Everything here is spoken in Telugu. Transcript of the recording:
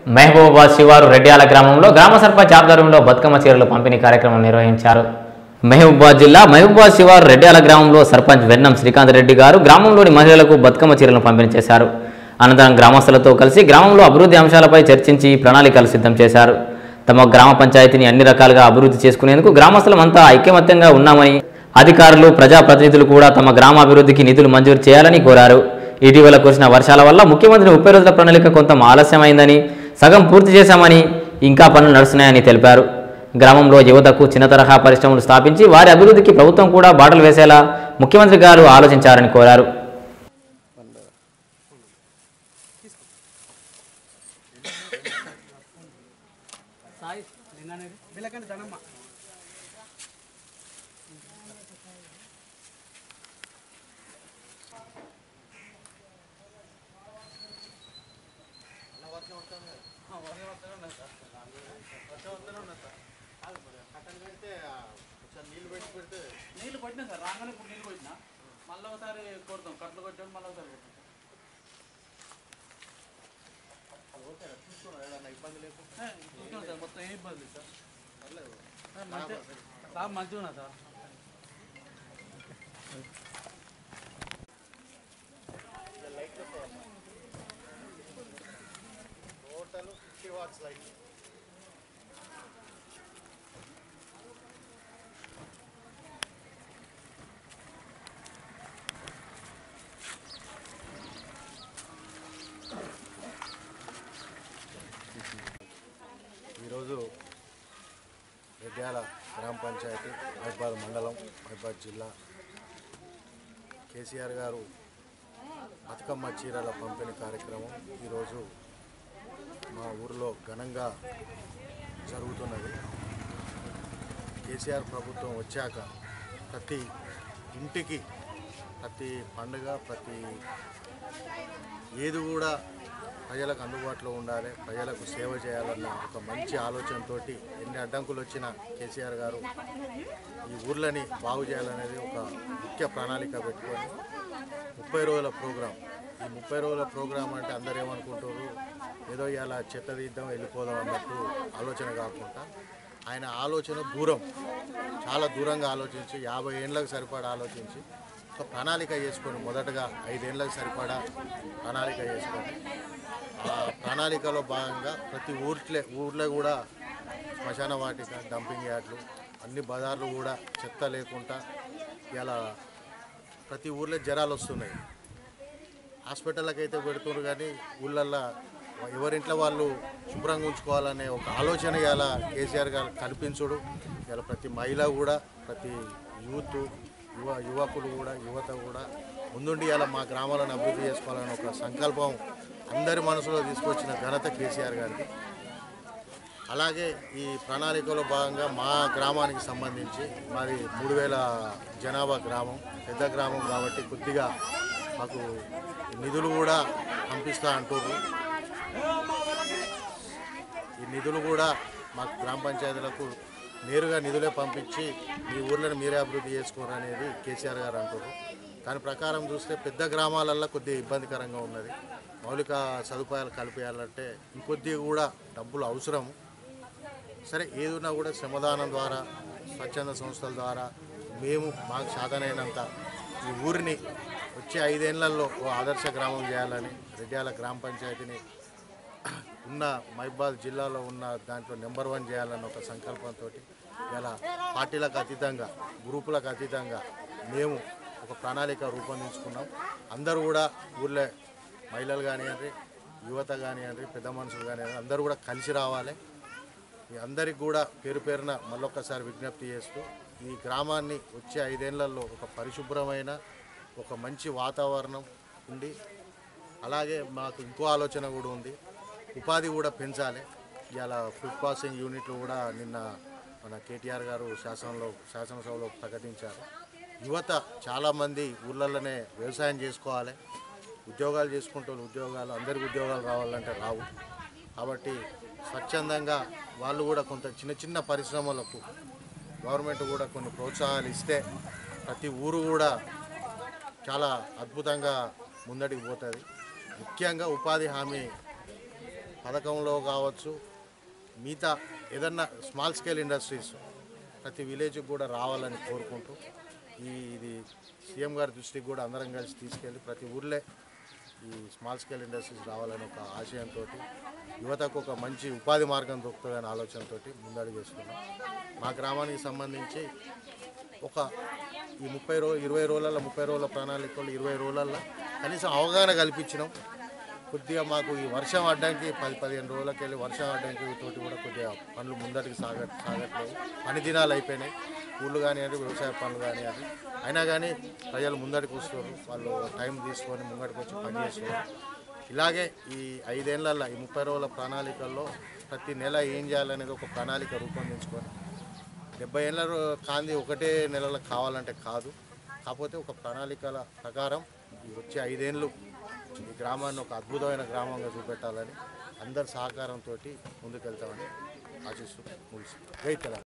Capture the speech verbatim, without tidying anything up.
మహబూబాబాద్ శివారు రెడ్యాల గ్రామంలో గ్రామ సర్పంచ్ ఆధ్వర్యంలో బతుకమ్మ చీరలు పంపిణీ కార్యక్రమం నిర్వహించారు. మహబూబాబాద్ జిల్లా మహబూబాబాద్ శివారు రెడ్యాల గ్రామంలో సర్పంచ్ వెన్నం శ్రీకాంత్ రెడ్డి గారు గ్రామంలోని మహిళలకు బతుకమ్మ చీరలను పంపిణీ చేశారు. అనంతరం గ్రామస్తులతో కలిసి గ్రామంలో అభివృద్ధి అంశాలపై చర్చించి ప్రణాళికలు సిద్ధం చేశారు. తమ గ్రామ పంచాయతీని అన్ని రకాలుగా అభివృద్ధి చేసుకునేందుకు గ్రామస్తులమంతా ఐక్యమత్యంగా ఉన్నామని, అధికారులు ప్రజాప్రతినిధులు కూడా తమ గ్రామ అభివృద్ధికి నిధులు మంజూరు చేయాలని కోరారు. ఇటీవల కురిసిన వర్షాల వల్ల ముఖ్యమంత్రి ముప్పై రోజుల ప్రణాళిక కొంత ఆలస్యమైందని, సగం పూర్తి చేశామని, ఇంకా పనులు నడుస్తున్నాయని తెలిపారు. గ్రామంలో యువతకు చిన్న తరహా పరిశ్రమలు స్థాపించి వారి అభివృద్ధికి ప్రభుత్వం కూడా బాటలు వేసేలా ముఖ్యమంత్రి గారు ఆలోచించారని కోరారు. నీళ్ళు కొట్టినా సార్ రాగానే ఇప్పుడు నీళ్ళు కొట్టినా మళ్ళీ ఒకసారి కొడతాం కట్లు కొట్టాడు మళ్ళీ ఒకసారి కొడతాం చూసుకున్నాం ఇబ్బంది లేదు చూసుకున్నాం సార్ మొత్తం ఏం ఇబ్బంది సార్ మంచిగా సార్ మంచిగా ఉన్నా sir total fifty watts light ఈరోజు రెడ్యాల గ్రామ పంచాయతీ మహబూబాబాద్ మండలం మహబూబాబాద్ జిల్లా కేసీఆర్ గారు బతుకమ్మ చీరల పంపిణీ కార్యక్రమం ఈరోజు మా ఊరిలో ఘనంగా జరుగుతున్నది. కేసీఆర్ ప్రభుత్వం వచ్చాక ప్రతి ఇంటికి ప్రతి పండుగ ప్రతి ఏది కూడా ప్రజలకు అందుబాటులో ఉండాలి, ప్రజలకు సేవ చేయాలన్న ఒక మంచి ఆలోచనతో ఎన్ని అడ్డంకులు వచ్చినా కేసీఆర్ గారు ఈ ఊర్లని బాగు చేయాలనేది ఒక ముఖ్య ప్రణాళిక పెట్టుకొని ముప్పై రోజుల ప్రోగ్రాం ఈ ముప్పై రోజుల ప్రోగ్రాం అంటే అందరూ ఏమనుకుంటారు, ఏదో ఇలా చెత్త తీద్దాం వెళ్ళిపోదాం అన్నట్టు ఆలోచన కాకుండా ఆయన ఆలోచన దూరం, చాలా దూరంగా ఆలోచించి యాభై ఏళ్ళకు సరిపడా ఆలోచించి ఒక ప్రణాళిక చేసుకొని మొదటగా ఐదేళ్లకు సరిపడా ప్రణాళిక చేసుకొని ఆ ప్రణాళికలో భాగంగా ప్రతి ఊర్లే ఊర్లో కూడా శ్మశాన వాటిక, డంపింగ్ యార్డ్లు, అన్ని బజార్లు కూడా చెత్త లేకుండా ఇలా ప్రతి ఊర్లో జ్వరాలు వస్తున్నాయి. హాస్పిటళ్ళకి అయితే పెడుతున్నారు కానీ ఊళ్ళల్లో ఎవరింట్లో వాళ్ళు శుభ్రంగా ఉంచుకోవాలనే ఒక ఆలోచన ఇలా కేసీఆర్ గారు కల్పించుడు. ఇలా ప్రతి మహిళ కూడా ప్రతి యూత్ యువ యువకులు కూడా యువత కూడా ముందుండి ఇలా మా గ్రామాలను అభివృద్ధి చేసుకోవాలని ఒక సంకల్పం అందరి మనసులో తీసుకొచ్చిన ఘనత కేసీఆర్ గారికి. అలాగే ఈ ప్రణాళికలో భాగంగా మా గ్రామానికి సంబంధించి మాది మూడు వేల జనాభా గ్రామం, పెద్ద గ్రామం కాబట్టి కొద్దిగా మాకు నిధులు కూడా పంపిస్తా అంటారు. ఈ నిధులు కూడా మాకు గ్రామ పంచాయతీలకు నేరుగా నిధులే పంపించి మీ ఊర్లను మీరే అభివృద్ధి చేసుకోరు అనేది కేసీఆర్ గారు అంటారు. దాని ప్రకారం చూస్తే పెద్ద గ్రామాలల్లో కొద్దిగా ఇబ్బందికరంగా ఉన్నది. మౌలిక సదుపాయాలు కలిపేయాలంటే ఇంకొద్దిగా కూడా డబ్బులు అవసరం. సరే ఏదున్నా కూడా శ్రమదానం ద్వారా స్వచ్ఛంద సంస్థల ద్వారా మేము మాకు సాధనైనంత ఈ ఊరిని వచ్చే ఐదేళ్లలో ఓ ఆదర్శ గ్రామం చేయాలని రెడ్యాల గ్రామ పంచాయతీని ఉన్న మహబూబాబాద్ జిల్లాలో ఉన్న దాంట్లో నెంబర్ వన్ చేయాలన్న ఒక సంకల్పంతో ఇలా పార్టీలకు అతీతంగా గ్రూపులకు అతీతంగా మేము ఒక ప్రణాళిక రూపొందించుకున్నాం. అందరూ కూడా ఊళ్ళో మహిళలు కానివ్వండి, యువత కానివ్వండి, పెద్ద మనుషులు కానివ్వండి అందరూ కూడా కలిసి రావాలి. ఈ అందరికి కూడా పేరు పేరున మళ్ళొక్కసారి విజ్ఞప్తి చేస్తూ ఈ గ్రామాన్ని వచ్చే ఐదేళ్లలో ఒక పరిశుభ్రమైన ఒక మంచి వాతావరణం ఉండి, అలాగే మాకు ఇంకో ఆలోచన కూడా ఉంది, ఉపాధి కూడా పెంచాలి. ఇలా ఫుడ్ ప్రాసెసింగ్ యూనిట్లు కూడా నిన్న మన కేటీఆర్ గారు శాసనంలో శాసనసభలో ప్రకటించారు. యువత చాలామంది ఊళ్ళల్లోనే వ్యవసాయం చేసుకోవాలి, ఉద్యోగాలు చేసుకుంటూ ఉద్యోగాలు అందరికి ఉద్యోగాలు రావాలంటే రావు. కాబట్టి స్వచ్ఛందంగా వాళ్ళు కూడా కొంత చిన్న చిన్న పరిశ్రమలకు గవర్నమెంట్ కూడా కొన్ని ప్రోత్సాహాలు ఇస్తే ప్రతి ఊరు కూడా చాలా అద్భుతంగా ముందడికి పోతుంది. ముఖ్యంగా ఉపాధి హామీ పథకంలో కావచ్చు, మిగతా ఏదన్నా స్మాల్ స్కేల్ ఇండస్ట్రీస్ ప్రతి విలేజ్కి కూడా రావాలని కోరుకుంటూ ఈ ఇది సీఎం గారి దృష్టికి కూడా అందరం కలిసి తీసుకెళ్ళి ప్రతి ఊర్లే ఈ స్మాల్ స్కేల్ ఇండస్ట్రీస్ రావాలని ఒక ఆశయంతో యువతకు ఒక మంచి ఉపాధి మార్గం దొరుకుతుందనే ఆలోచనతో ముందడుగు వేసుకున్నాం. మా గ్రామానికి సంబంధించి ఒక ఈ ముప్పై రోజు ఇరవై రోజుల ముప్పై రోజుల ప్రణాళికలు ఇరవై రోజులలో కనీసం అవగాహన కల్పించినాం. కొద్దిగా మాకు ఈ వర్షం అడ్డానికి పది పదిహేను రోజులకి వెళ్ళి వర్షం అడ్డానికి తోటి కూడా కొద్దిగా పనులు ముందటికి సాగ సాగట్లేదు. పని దినాలు అయిపోయినాయి, ఊళ్ళు కానివ్వండి, వ్యవసాయ పనులు కానివ్వండి. అయినా కానీ ప్రజలు ముందటికి వస్తారు, వాళ్ళు టైం తీసుకొని ముందటికి వచ్చి పని చేస్తున్నారు. ఇలాగే ఈ ఐదేళ్లలో ఈ ముప్పై రోజుల ప్రణాళికల్లో ప్రతి నెల ఏం చేయాలనేది ఒక ప్రణాళిక రూపొందించుకొని డెబ్బై ఏళ్ళ కాంతి ఒకటే నెలలో కావాలంటే కాదు, కాకపోతే ఒక ప్రణాళికల ప్రకారం ఈ వచ్చే ఐదేళ్ళు ఈ గ్రామాన్ని ఒక అద్భుతమైన గ్రామంగా చూపెట్టాలని అందరి సహకారంతో ముందుకెళ్తామని ఆశిస్తూ ముగిస్తుంది. జై తెలంగాణ.